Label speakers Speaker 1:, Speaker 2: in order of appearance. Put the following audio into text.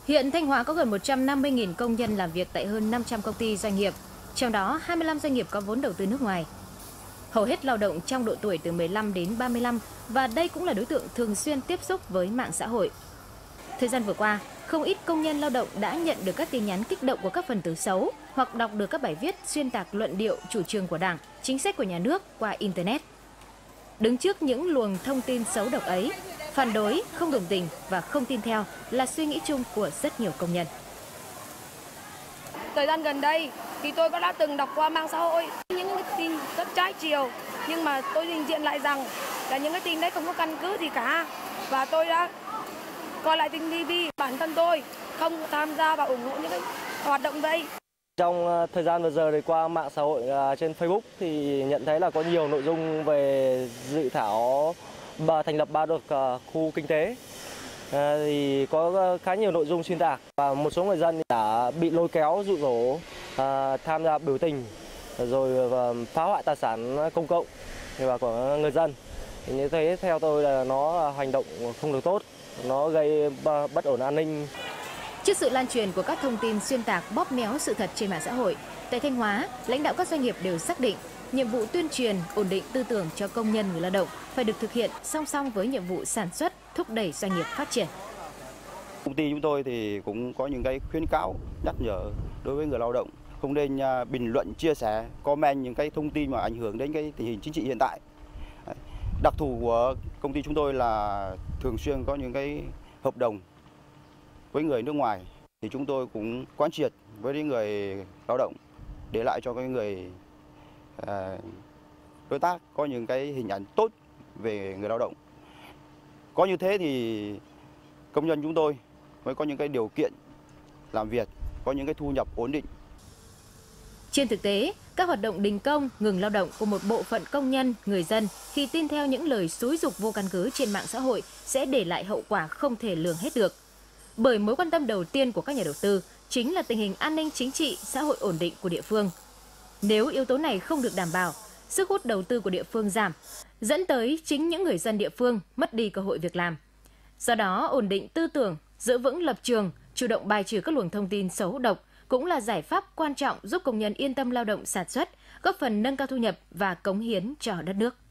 Speaker 1: Hiện Thanh Hóa có gần 150.000 công nhân làm việc tại hơn 500 công ty doanh nghiệp, trong đó 25 doanh nghiệp có vốn đầu tư nước ngoài. Hầu hết lao động trong độ tuổi từ 15 đến 35 và đây cũng là đối tượng thường xuyên tiếp xúc với mạng xã hội. Thời gian vừa qua, không ít công nhân lao động đã nhận được các tin nhắn kích động của các phần tử xấu hoặc đọc được các bài viết xuyên tạc luận điệu chủ trương của Đảng, chính sách của nhà nước qua Internet. Đứng trước những luồng thông tin xấu độc ấy, phản đối, không đồng tình và không tin theo là suy nghĩ chung của rất nhiều công nhân.
Speaker 2: Thời gian gần đây thì tôi đã từng đọc qua mạng xã hội những cái tin rất trái chiều, nhưng mà tôi nhận diện lại rằng là những cái tin đấy không có căn cứ gì cả, và tôi đã coi lại tin TV. Bản thân tôi không tham gia và ủng hộ những cái hoạt động đây.
Speaker 3: Trong thời gian vừa giờ thì qua mạng xã hội trên Facebook thì nhận thấy là có nhiều nội dung về dự thảo thành lập ba đột khu kinh tế. Thì có khá nhiều nội dung xuyên tạc và một số người dân đã bị lôi kéo dụ dỗ tham gia biểu tình rồi phá hoại tài sản công cộng và của người dân. Thì như thế theo tôi là nó hành động không được tốt, nó gây bất ổn an ninh.
Speaker 1: Trước sự lan truyền của các thông tin xuyên tạc bóp méo sự thật trên mạng xã hội, tại Thanh Hóa, lãnh đạo các doanh nghiệp đều xác định nhiệm vụ tuyên truyền, ổn định tư tưởng cho công nhân người lao động phải được thực hiện song song với nhiệm vụ sản xuất, thúc đẩy doanh nghiệp phát triển.
Speaker 4: Công ty chúng tôi thì cũng có những cái khuyến cáo, nhắc nhở đối với người lao động không nên bình luận, chia sẻ, comment những cái thông tin mà ảnh hưởng đến cái tình hình chính trị hiện tại. Đặc thù của công ty chúng tôi là thường xuyên có những cái hợp đồng với người nước ngoài, thì chúng tôi cũng quán triệt với những người lao động để lại cho cái người đối tác có những cái hình ảnh tốt về người lao động. Có như thế thì công nhân chúng tôi mới có những cái điều kiện làm việc, có những cái thu nhập ổn định.
Speaker 1: Trên thực tế, các hoạt động đình công, ngừng lao động của một bộ phận công nhân, người dân khi tin theo những lời xúi giục vô căn cứ trên mạng xã hội sẽ để lại hậu quả không thể lường hết được. Bởi mối quan tâm đầu tiên của các nhà đầu tư chính là tình hình an ninh chính trị, xã hội ổn định của địa phương. Nếu yếu tố này không được đảm bảo, sức hút đầu tư của địa phương giảm, dẫn tới chính những người dân địa phương mất đi cơ hội việc làm. Do đó, ổn định tư tưởng, giữ vững lập trường, chủ động bài trừ các luồng thông tin xấu độc cũng là giải pháp quan trọng giúp công nhân yên tâm lao động sản xuất, góp phần nâng cao thu nhập và cống hiến cho đất nước.